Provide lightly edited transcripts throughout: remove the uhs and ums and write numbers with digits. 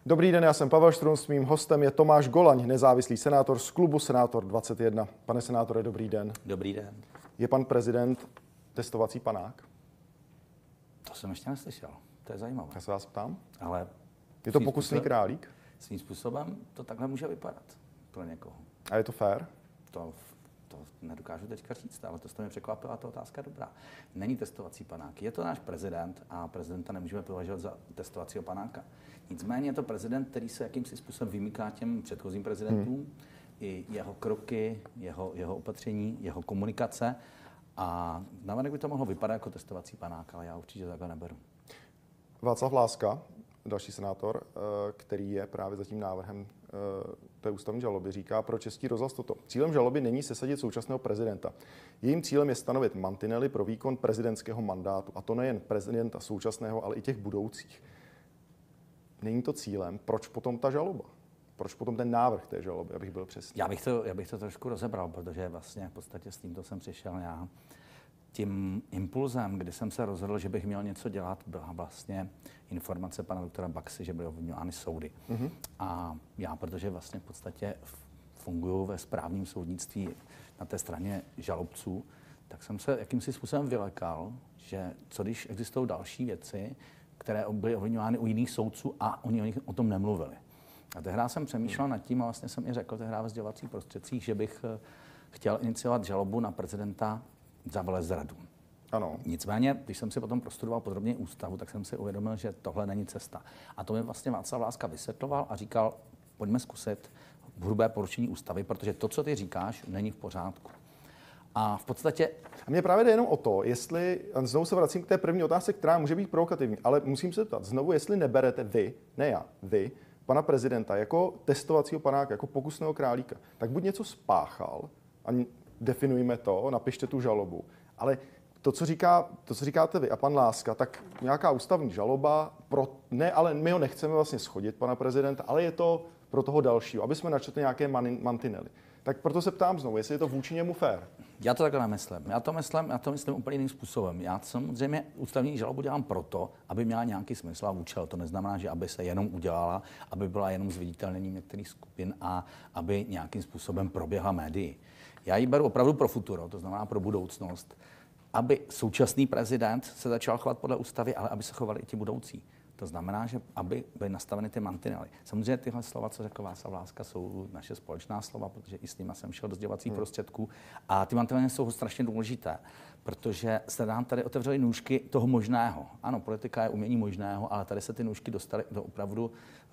Dobrý den, já jsem Pavel Štrunc, mým hostem je Tomáš Golaň, nezávislý senátor z klubu Senátor 21. Pane senátore, dobrý den. Dobrý den. Je pan prezident testovací panák? To jsem ještě neslyšel. To je zajímavé. Já se vás ptám. Ale je to pokusný králík? Svým způsobem to takhle může vypadat pro někoho. A je to fér? To nedokážu teďka říct, ale to jste mě překvapila, ta otázka je dobrá. Není testovací panák. Je to náš prezident a prezidenta nemůžeme považovat za testovacího panáka. Nicméně je to prezident, který se jakýmsi způsobem vymyká těm předchozím prezidentům, i jeho kroky, jeho opatření, jeho komunikace. A navenek by to mohlo vypadat jako testovací panák, ale já určitě takhle neberu. Václav Láska, další senátor, který je právě za tím návrhem té ústavní žaloby, říká pro Český rozhlas toto. Cílem žaloby není sesadit současného prezidenta. Jejím cílem je stanovit mantinely pro výkon prezidentského mandátu. A to nejen prezidenta současného, ale i těch budoucích. Není to cílem, proč potom ta žaloba? Proč potom ten návrh té žaloby, abych byl přesný? Já bych to trošku rozebral, protože vlastně v podstatě s tímto jsem přišel já. Tím impulzem, kdy jsem se rozhodl, že bych měl něco dělat, byla vlastně informace pana doktora Baxy, že byly ovlivňovány soudy. Mm-hmm. A já, protože vlastně v podstatě funguji ve správním soudnictví na té straně žalobců, tak jsem se jakýmsi způsobem vylekal, že co když existují další věci, které byly ovlivňovány u jiných soudců a oni o tom nemluvili. A tehdy jsem přemýšlel nad tím a vlastně jsem i řekl tehdy ve sdělovacích prostředcích, že bych chtěl iniciovat žalobu na prezidenta za velezradu. Ano. Nicméně, když jsem si potom prostudoval podrobně ústavu, tak jsem si uvědomil, že tohle není cesta. A to mi vlastně Václav Láska vysvětloval a říkal, pojďme zkusit hrubé porušení ústavy, protože to, co ty říkáš, není v pořádku. A v podstatě... A mně právě jde jenom o to, jestli, znovu se vracím k té první otázce, která může být provokativní, ale musím se ptat znovu, jestli neberete vy, ne já, vy, pana prezidenta jako testovacího panáka, jako pokusného králíka, tak buď něco spáchal, a definujme to, napište tu žalobu, ale to, co říkáte vy a pan Láska, tak nějaká ústavní žaloba, ale my ho nechceme vlastně shodit, pana prezidenta, ale je to pro toho dalšího, aby jsme načetli nějaké mantinely. Tak proto se ptám znovu, jestli je to vůči němu fér. Já to takhle nemyslím. Já to myslím úplně jiným způsobem. Já samozřejmě ústavní žalobu dělám proto, aby měla nějaký smysl a účel. To neznamená, že aby se jenom udělala, aby byla jenom zviditelněním některých skupin a aby nějakým způsobem proběhla médii. Já ji beru opravdu pro futuro, to znamená pro budoucnost, aby současný prezident se začal chovat podle ústavy, ale aby se chovali i ti budoucí. To znamená, že aby byly nastaveny ty mantinely. Samozřejmě tyhle slova, co řekl Václav Láska, jsou naše společná slova, protože i s nimi jsem šel do sdělovacích prostředků. A ty mantinely jsou strašně důležité, protože se nám tady otevřely nůžky toho možného. Ano, politika je umění možného, ale tady se ty nůžky dostaly do opravdu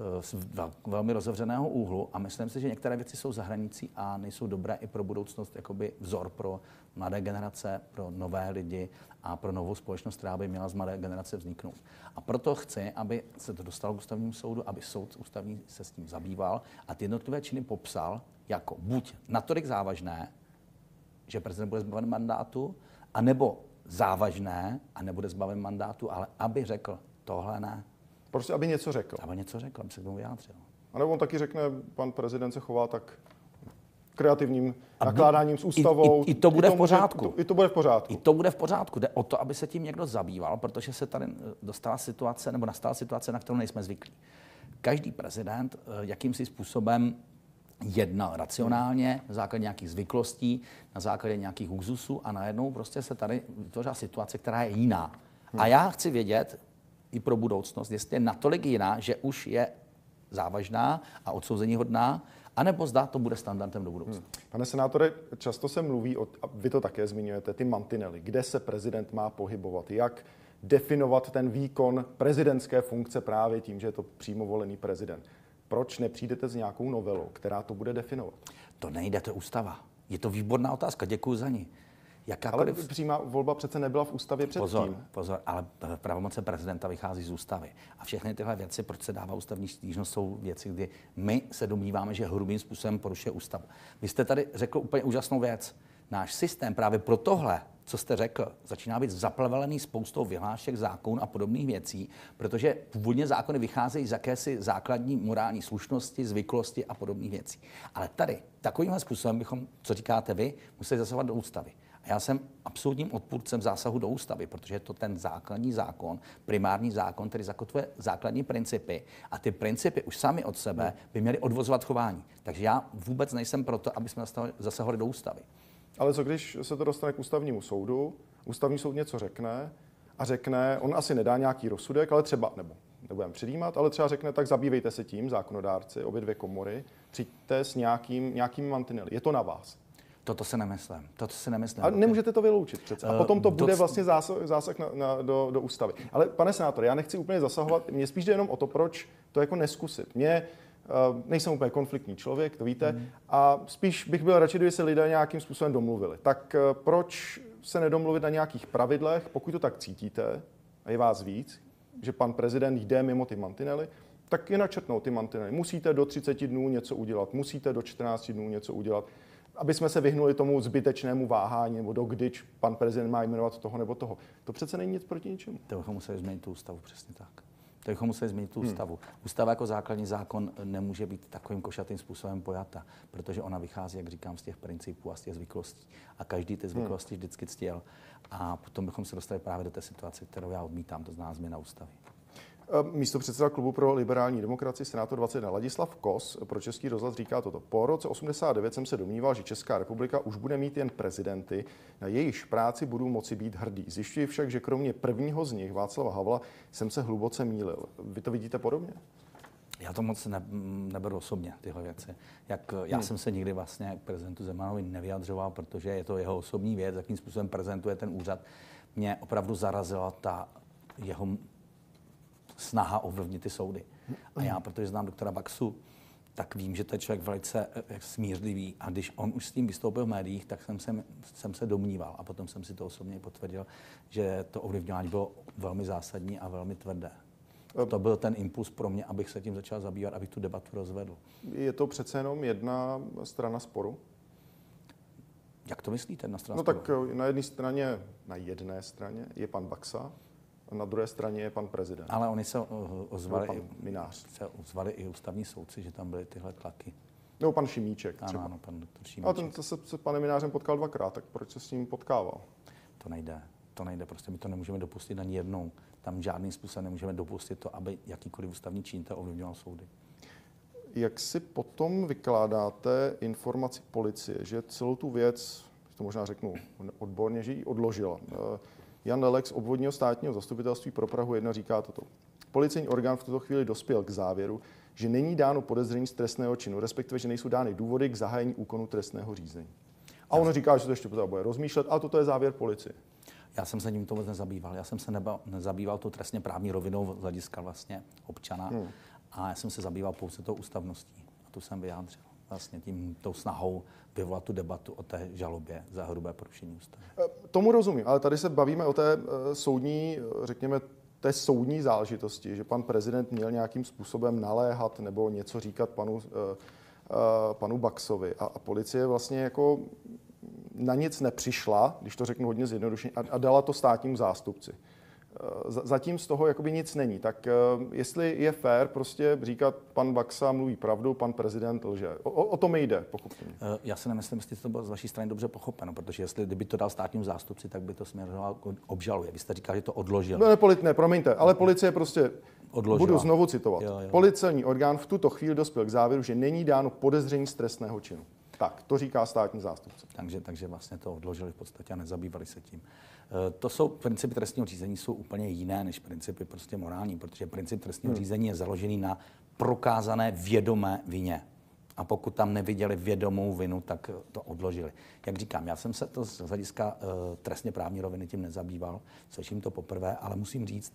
velmi rozevřeného úhlu a myslím si, že některé věci jsou za hranicí a nejsou dobré i pro budoucnost, jakoby vzor pro mladé generace, pro nové lidi a pro novou společnost, která by měla z mladé generace vzniknout. A proto chci, aby se to dostalo k ústavnímu soudu, aby soud ústavní se s tím zabýval a ty jednotlivé činy popsal jako buď natolik závažné, že prezident bude zbaven mandátu, anebo závažné a nebude zbaven mandátu, ale aby řekl tohle ne. Prostě aby něco řekl. Aby něco řekl, aby se k tomu vyjádřil. A nebo on taky řekne, pan prezident se chová tak kreativním nakládáním s ústavou. I to bude v pořádku. I to bude v pořádku. I to bude v pořádku. Jde o to, aby se tím někdo zabýval, protože se tady nastala situace, na kterou nejsme zvyklí. Každý prezident jakýmsi způsobem jednal racionálně, na základě nějakých zvyklostí, na základě nějakých úzusů a najednou prostě se tady vytvořila situace, která je jiná. A já chci vědět i pro budoucnost, jestli je natolik jiná, že už je závažná a odsouzeníhodná, anebo zda to bude standardem do budoucna. Pane senátore, často se mluví, a vy to také zmiňujete, ty mantinely, kde se prezident má pohybovat, jak definovat ten výkon prezidentské funkce právě tím, že je to přímo volený prezident. Proč nepřijdete s nějakou novelou, která to bude definovat? To nejde, to je ústava. Je to výborná otázka, děkuji za ní. Ale přímá volba přece nebyla v ústavě předtím. Pozor, ale pravomoce prezidenta vychází z ústavy. A všechny tyhle věci, proč se dává ústavní stížnost, jsou věci, kdy my se domníváme, že hrubým způsobem porušuje ústavu. Vy jste tady řekl úplně úžasnou věc. Náš systém právě pro tohle, co jste řekl, začíná být zaplevelený spoustou vyhlášek, zákonů a podobných věcí, protože původně zákony vycházejí z jakési základní morální slušnosti, zvyklosti a podobných věcí. Ale tady takovýmhle způsobem bychom, co říkáte vy, museli zasahovat do ústavy. A já jsem absolutním odpůrcem zásahu do ústavy, protože je to ten základní zákon, primární zákon, který zakotvuje základní principy. A ty principy už sami od sebe by měly odvozovat chování. Takže já vůbec nejsem proto, aby jsme zasahovali do ústavy. Ale co když se to dostane k ústavnímu soudu, ústavní soud něco řekne a řekne, on asi nedá nějaký rozsudek, ale třeba, nebo nebudeme předjímat, ale třeba řekne, tak zabývejte se tím, zákonodárci, obě dvě komory, přijďte s nějakými mantinely. Je to na vás. Toto si nemyslím. A nemůžete to vyloučit přece. A potom to bude vlastně zásah do ústavy. Ale pane senátore, já nechci úplně zasahovat, mně spíš jde jenom o to, proč to jako neskusit. Nejsem úplně konfliktní člověk, to víte, a spíš bych byl radši, kdyby se lidé nějakým způsobem domluvili. Tak proč se nedomluvit na nějakých pravidlech, pokud to tak cítíte, a je vás víc, že pan prezident jde mimo ty mantinely, tak je načrtnout ty mantinely. Musíte do 30 dnů něco udělat, musíte do 14 dnů něco udělat, aby jsme se vyhnuli tomu zbytečnému váhání, nebo dokdyč pan prezident má jmenovat toho nebo toho. To přece není nic proti ničemu. To bychom museli změnit tu ústavu, přesně tak. To bychom museli změnit tu ústavu. Ústava jako základní zákon nemůže být takovým košatým způsobem pojata, protože ona vychází, jak říkám, z těch principů a z těch zvyklostí. A každý ty zvyklosti vždycky ctil. A potom bychom se dostali právě do té situace, kterou já odmítám, to znamená změna ústavy. Místopředseda klubu pro liberální demokracii, senátor 21 Ladislav Kos pro Český rozhlas říká toto. Po roce 89 jsem se domníval, že Česká republika už bude mít jen prezidenty, na jejichž práci budu moci být hrdý. Zjišťuji však, že kromě prvního z nich, Václava Havla, jsem se hluboce mýlil. Vy to vidíte podobně? Já to moc neberu osobně, tyhle věci. Já jsem se nikdy vlastně k prezidentu Zemanovi nevyjadřoval, protože je to jeho osobní věc, jakým způsobem prezentuje ten úřad. Mě opravdu zarazila ta jeho snaha ovlivnit ty soudy. A já, protože znám doktora Baxu, tak vím, že to je člověk velice smířlivý. A když on už s tím vystoupil v médiích, tak jsem se domníval a potom jsem si to osobně potvrdil, že to ovlivňování bylo velmi zásadní a velmi tvrdé. To byl ten impuls pro mě, abych se tím začal zabývat, abych tu debatu rozvedl. Je to přece jenom jedna strana sporu? Jak to myslíte, jedna strana sporu? sporu? Tak na jedné straně je pan Baxa, a na druhé straně je pan prezident. Ale oni se ozvali i ústavní soudci, že tam byly tyhle tlaky. Nebo pan Šimíček třeba. Ano, pan doktor Šimíček. Ale ten se s panem Minářem potkal dvakrát, tak proč se s ním potkával? To nejde, prostě my to nemůžeme dopustit ani jednou. Tam žádným způsobem nemůžeme dopustit to, aby jakýkoliv ústavní činitel ovlivňoval soudy. Jak si potom vykládáte informaci policie, že celou tu věc, to možná řeknu odborně, že ji odložila? Jan Lelek z obvodního státního zastupitelství pro Prahu 1 říká toto. Policejní orgán v tuto chvíli dospěl k závěru, že není dáno podezření z trestného činu, respektive, že nejsou dány důvody k zahájení úkonu trestného řízení. A on říká, že to ještě bude rozmýšlet, ale toto je závěr policie. Já jsem se tím vůbec nezabýval. Já jsem se nezabýval tou trestně právní rovinou z hlediska vlastně občana. A já jsem se zabýval pouze tou ústavností. A tu jsem vyjádřil. Vlastně tou snahou vyvolat tu debatu o té žalobě za hrubé porušení ústavy. Tomu rozumím, ale tady se bavíme o té soudní, řekněme, té soudní záležitosti, že pan prezident měl nějakým způsobem naléhat nebo něco říkat panu Baxovi. A policie vlastně jako na nic nepřišla, když to řeknu hodně zjednodušeně, a dala to státnímu zástupci. Zatím z toho jakoby nic není. Tak jestli je fér prostě říkat, pan Baxa mluví pravdu, pan prezident lže. O to mi jde, pochopitelně. Já si nemyslím, jestli to bylo z vaší strany dobře pochopeno, protože kdyby to dal státnímu zástupci, tak by to směřoval obžaluje. Vy jste říkal, že to odložil. Ne, promiňte, ale policie prostě odložila. Budu znovu citovat. Jo. Policejní orgán v tuto chvíli dospěl k závěru, že není dáno podezření z trestného činu. Tak, to říká státní zástupce. Takže vlastně to odložili v podstatě a nezabývali se tím. To jsou principy trestního řízení jsou úplně jiné než principy prostě morální, protože princip trestního řízení je založený na prokázané vědomé vině. A pokud tam neviděli vědomou vinu, tak to odložili. Jak říkám, já jsem se to z hlediska trestně právní roviny tím nezabýval, slyším to poprvé, ale musím říct,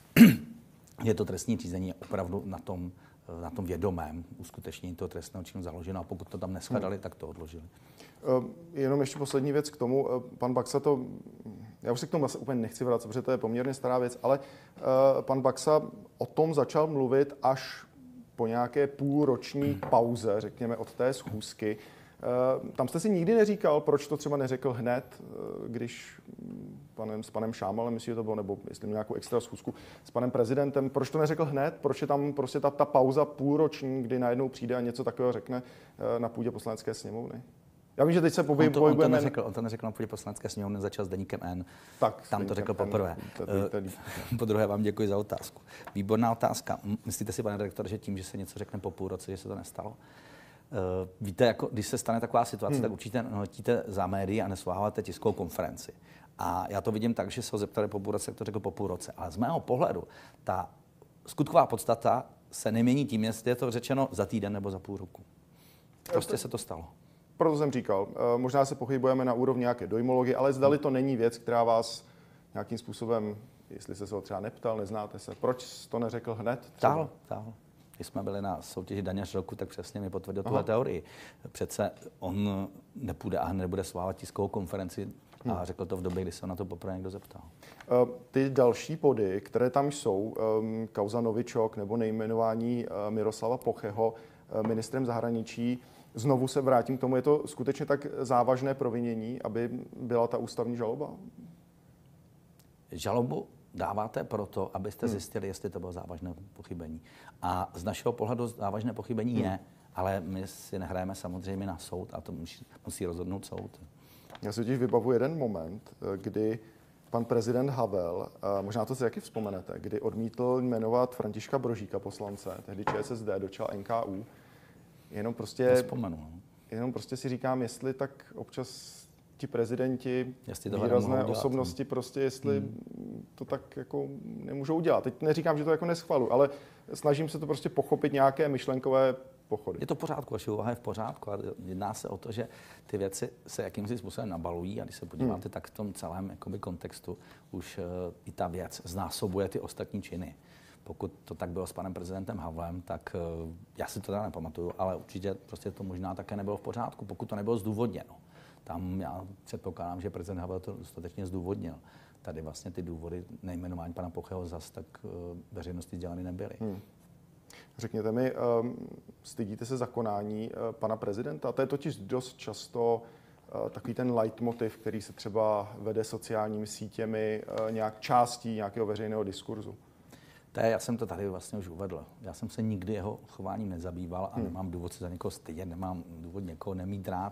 že to trestní řízení je opravdu na tom vědomém uskutečnění toho trestného činu založeno. A pokud to tam neshledali, tak to odložili. Jenom ještě poslední věc k tomu. Pan Baxa já už se k tomu asi úplně nechci vracet, protože to je poměrně stará věc, ale pan Baxa o tom začal mluvit až po nějaké půlroční pauze, řekněme, od té schůzky. Tam jste si nikdy neříkal, proč to třeba neřekl hned, když s panem Šámalem, myslím, že to bylo, nebo jestli měl nějakou extra schůzku s panem prezidentem, proč to neřekl hned, proč je tam prostě ta pauza půlroční, kdy najednou přijde a něco takového řekne na půdě Poslanecké sněmovny? Já vím, že teď se pohybujeme... On to neřekl na půdě Poslanecké sněmovny, začal s deníkem N. Tak, tam to řekl poprvé. Po druhé vám děkuji za otázku. Výborná otázka. Myslíte si, pane direktore, že tím, že se něco řekne po půl roce, že se to nestalo? Víte, jako, když se stane taková situace, tak určitě letíte za médií a nesvoláváte tiskovou konferenci. A já to vidím tak, že se ho zeptali po půl roce, jak to řekl po půl roce. Ale z mého pohledu ta skutková podstata se nemění tím, jestli je to řečeno za týden nebo za půl roku. Prostě se to stalo. Proto jsem říkal, možná se pochybujeme na úrovni nějaké dojmologie, ale zdali to není věc, která vás nějakým způsobem, jestli se ho třeba neptal, neznáte se, proč to neřekl hned? Táhl. Když jsme byli na soutěži Daňař roku, tak přesně mi potvrdil tuhle teorii. Přece on nepůjde a nebude svolávat tiskovou konferenci a řekl to v době, kdy se na to poprvé někdo zeptal. Ty další body, které tam jsou, kauza Novičok nebo nejmenování Miroslava Pocheho ministrem zahraničí, znovu se vrátím k tomu, je to skutečně tak závažné provinění, aby byla ta ústavní žaloba? Žalobu dáváte proto, abyste zjistili, jestli to bylo závažné pochybení. A z našeho pohledu závažné pochybení je, ale my si nehrajeme samozřejmě na soud a to musí rozhodnout soud. Já si totiž vybavuji jeden moment, kdy pan prezident Havel, možná to si taky vzpomenete, kdy odmítl jmenovat Františka Brožíka, poslance, tehdy ČSSD, do čela NKÚ. Jenom prostě si říkám, jestli tak občas ti prezidenti, výrazné osobnosti, prostě jestli to tak jako nemůžou udělat. Teď neříkám, že to jako neschvalu, ale snažím se to prostě pochopit nějaké myšlenkové pochody. Je to v pořádku, vaše úvaha je v pořádku. A jedná se o to, že ty věci se jakýmsi způsobem nabalují a když se podíváte, tak v tom celém jakoby, kontextu už i ta věc znásobuje ty ostatní činy. Pokud to tak bylo s panem prezidentem Havlem, tak já si to teda nepamatuju, ale určitě prostě to možná také nebylo v pořádku, pokud to nebylo zdůvodněno. Tam já předpokládám, že prezident Havel to dostatečně zdůvodnil. Tady vlastně ty důvody nejmenování pana Pocheho zas tak veřejnosti sděleny nebyly. Řekněte mi, stydíte se za konání pana prezidenta? To je totiž dost často takový ten leitmotiv, který se třeba vede sociálními sítěmi, nějak částí nějakého veřejného diskurzu. Já jsem to tady vlastně už uvedl. Já jsem se nikdy jeho chováním nezabýval a nemám důvod se za někoho stydět, nemám důvod někoho nemít rád.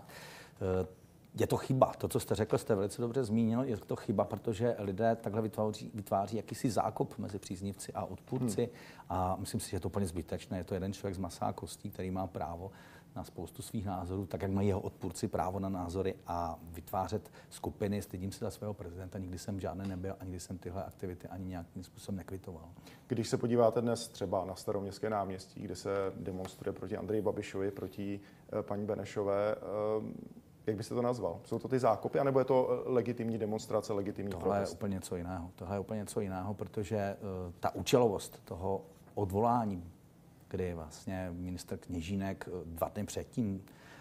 Je to chyba. To, co jste řekl, jste velice dobře zmínil, je to chyba, protože lidé takhle vytváří jakýsi zákop mezi příznivci a odpůrci a myslím si, že je to úplně zbytečné. Je to jeden člověk z masa a kostí, který má právo na spoustu svých názorů, tak jak mají jeho odpůrci právo na názory a vytvářet skupiny. Stydím se za svého prezidenta, nikdy jsem žádný nebyl a nikdy jsem tyhle aktivity ani nějakým způsobem nekvitoval. Když se podíváte dnes třeba na Staroměstské náměstí, kde se demonstruje proti Andreji Babišovi, proti paní Benešové, jak byste to nazval? Jsou to ty zákopy, anebo je to legitimní demonstrace, legitimní protest? Tohle je úplně něco jiného, protože ta účelovost toho odvolání, kdy vlastně ministr Kněžínek 2 dny předtím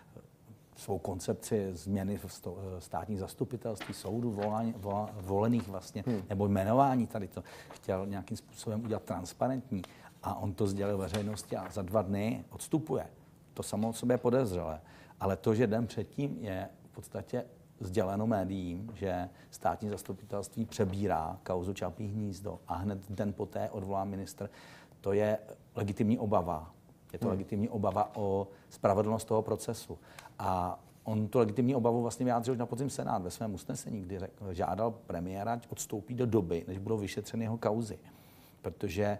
svou koncepci změny v státních zastupitelství, soudu, volených vlastně, nebo jmenování tady to chtěl nějakým způsobem udělat transparentní a on to sdělil veřejnosti a za 2 dny odstupuje. To samo o sobě je podezřelé. Ale to, že den předtím je v podstatě sděleno médiím, že státní zastupitelství přebírá kauzu Čapí hnízdo a hned den poté odvolá ministr, to je legitimní obava. Je to legitimní obava o spravedlnost toho procesu. A on tu legitimní obavu vlastně vyjádřil na podzim Senát ve svém usnesení, kdy žádal premiéra, ať odstoupí do doby, než budou vyšetřeny jeho kauzy. Protože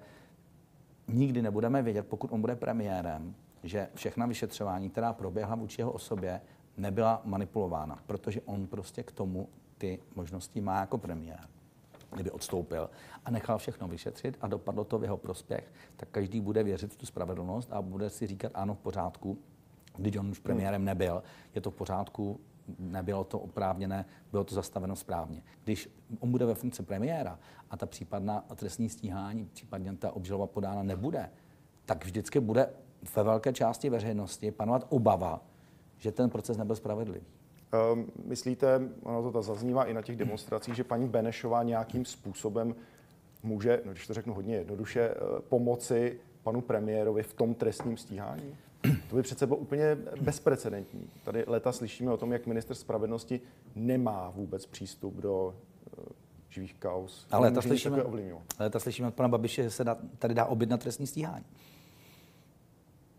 nikdy nebudeme vědět, pokud on bude premiérem, že všechna vyšetřování, která proběhla vůči jeho osobě, nebyla manipulována, protože on prostě k tomu ty možnosti má jako premiér. Kdyby odstoupil a nechal všechno vyšetřit a dopadlo to v jeho prospěch, tak každý bude věřit v tu spravedlnost a bude si říkat ano, v pořádku, když on už premiérem nebyl, je to v pořádku, nebylo to oprávněné, bylo to zastaveno správně. Když on bude ve funkci premiéra a ta případná trestní stíhání, případně ta obžaloba podána nebude, tak vždycky bude ve velké části veřejnosti panovat obava, že ten proces nebyl spravedlivý. Myslíte, ono to zaznívá i na těch demonstracích, že paní Benešová nějakým způsobem může, když to řeknu hodně jednoduše, pomoci panu premiérovi v tom trestním stíhání? To by přece bylo úplně bezprecedentní. Tady léta slyšíme o tom, jak ministr spravedlnosti nemá vůbec přístup do živých kauz. Ale ta slyšíme od pana Babiše, že se tady dá objednat trestní stíhání.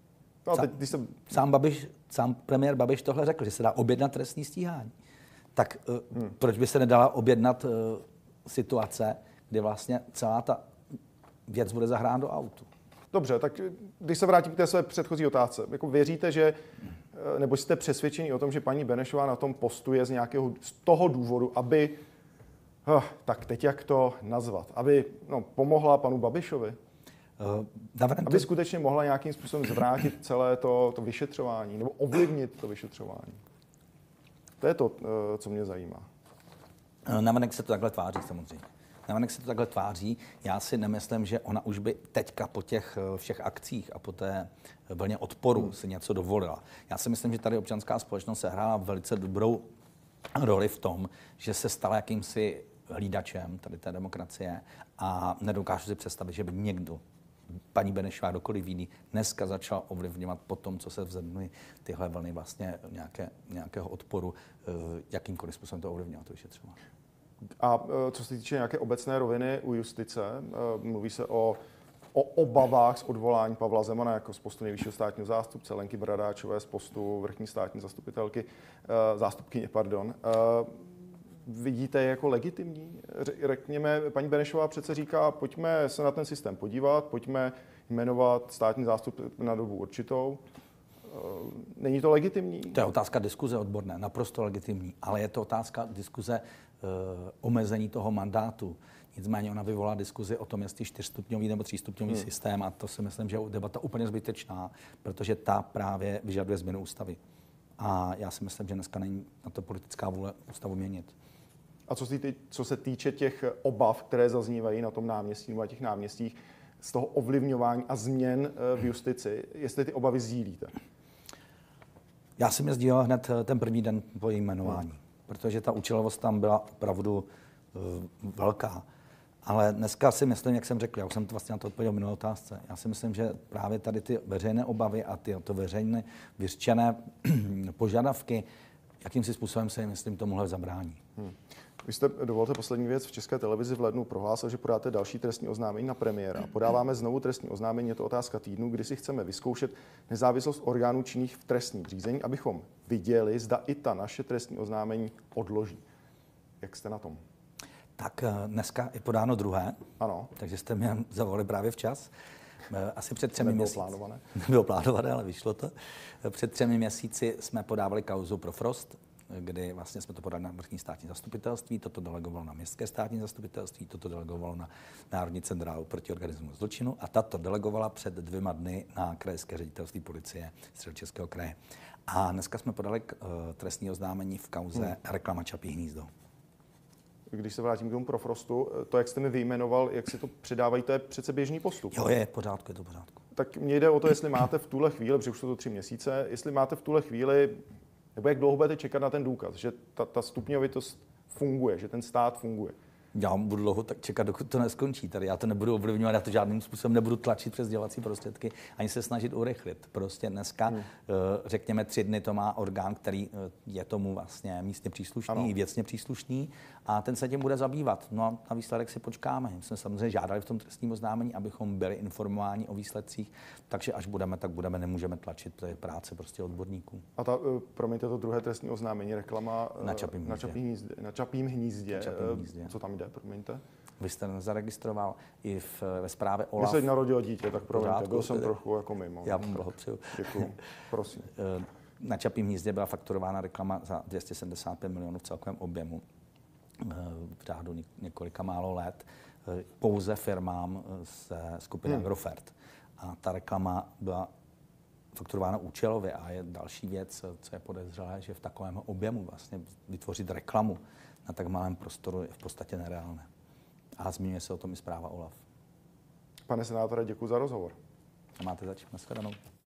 No, teď, když sám premiér Babiš tohle řekl, že se dá objednat trestní stíhání. Tak proč by se nedala objednat situace, kdy vlastně celá ta věc bude zahrána do autu? Dobře, tak když se vrátím k té své předchozí otázce, jako věříte, že, nebo jste přesvědčeni o tom, že paní Benešová na tom postu je z toho důvodu, aby, tak teď jak to nazvat, aby pomohla panu Babišovi? Aby skutečně mohla nějakým způsobem zvrátit celé to vyšetřování nebo ovlivnit to vyšetřování. To je to, co mě zajímá. Navenek se to takhle tváří samozřejmě. Navenek se to takhle tváří. Já si nemyslím, že ona už by teďka po těch všech akcích a po té vlně odporu si něco dovolila. Já si myslím, že tady občanská společnost sehrála velice dobrou roli v tom, že se stala jakýmsi hlídačem tady té demokracie a nedokážu si představit, že by někdo, paní Benešová, kdokoliv jiný, dneska začal ovlivňovat po tom, co se vzedly tyhle vlny vlastně nějakého odporu, jakýmkoliv způsobem to ovlivňovat to vyšetřování. A co se týče nějaké obecné roviny u justice, mluví se o obavách z odvolání Pavla Zemana jako z postu nejvyššího státního zástupce, Lenky Bradáčové z postu vrchní státní zástupkyně. Vidíte je jako legitimní? Řekněme, paní Benešová přece říká, pojďme se na ten systém podívat, pojďme jmenovat státní zástupce na dobu určitou. Není to legitimní? To je otázka diskuze odborné, naprosto legitimní, ale je to otázka diskuze omezení toho mandátu. Nicméně ona vyvolá diskuzi o tom, jestli 4stupňový nebo 3stupňový systém, a to si myslím, že je debata úplně zbytečná, protože ta právě vyžaduje změnu ústavy. A já si myslím, že dneska není na to politická vůle ústavu měnit. A co se týče těch obav, které zaznívají na tom náměstí nebo na těch náměstích, z toho ovlivňování a změn v justici, jestli ty obavy sdílíte? Já jsem je sdílel hned ten první den po jejím jmenování, protože ta účelovost tam byla opravdu velká. Ale dneska si myslím, jak jsem řekl, já už jsem to vlastně na to odpověděl v minulé otázce, já si myslím, že právě tady ty veřejné obavy a to veřejné vyřčené požadavky, jakým si způsobem se, myslím, tomuhle zabrání. Vy jste, dovolte poslední věc, v České televizi v lednu prohlásil, že podáte další trestní oznámení na premiéra. Podáváme znovu trestní oznámení, je to otázka týdnu, kdy si chceme vyzkoušet nezávislost orgánů činných v trestním řízení, abychom viděli, zda i ta naše trestní oznámení odloží. Jak jste na tom? Tak dneska je podáno druhé, ano. Takže jste mě zavolali právě včas. Asi před 3 měsíci. Nebylo plánované, ale vyšlo to. Před 3 měsíci jsme podávali kauzu pro Frost, kdy vlastně jsme to podali na vrchní státní zastupitelství, toto delegovalo na městské státní zastupitelství, toto delegovalo na Národní centrálu proti organismu zločinu a tato delegovala před 2 dny na krajské ředitelství policie Středočeského kraje. A dneska jsme podali trestní oznámení v kauze reklama Čapí hnízdo. Když se vrátím k tomu Profrostu, to, jak jste mi vyjmenoval, jak si to předávají, to je přece běžný postup. Jo, je v pořádku, je to v pořádku. Tak mně jde o to, jestli máte v tuhle chvíli, protože už jsou to 3 měsíce, jestli máte v tuhle chvíli, nebo jak dlouho budete čekat na ten důkaz, že ta stupňovitost funguje, že ten stát funguje. Já budu dlouho tak čekat, dokud to neskončí. Tady já to nebudu ovlivňovat, já to žádným způsobem nebudu tlačit přes sdělovací prostředky, ani se snažit urychlit. Prostě dneska, řekněme, 3 dny to má orgán, který je tomu vlastně místně příslušný, i věcně příslušný, a ten se tím bude zabývat. No a na výsledek si počkáme. My jsme samozřejmě žádali v tom trestním oznámení, abychom byli informováni o výsledcích, takže až budeme, tak budeme, nemůžeme tlačit, to je práce prostě odborníků. A promiňte, to druhé trestní oznámení, reklama na Čapím hnízdě. Co tam jde, promiňte? Vy jste nezaregistroval i ve zprávě OLAF. Když se narodilo dítě, tak promiňte, byl jsem trochu jako mimo. Já vám blahopřeju. Děkuju, prosím. Na Čapím hnízdě byla fakturována reklama za 275 milionů v celkovém objemu v řádu několika málo let pouze firmám ze skupiny Agrofert. A ta reklama byla fakturována účelově a je další věc, co je podezřelé, že v takovém objemu vlastně vytvořit reklamu na tak malém prostoru je v podstatě nereálné. A zmiňuje se o tom i zpráva OLAF. Pane senátore, děkuji za rozhovor. A máte zač. Nashledanou.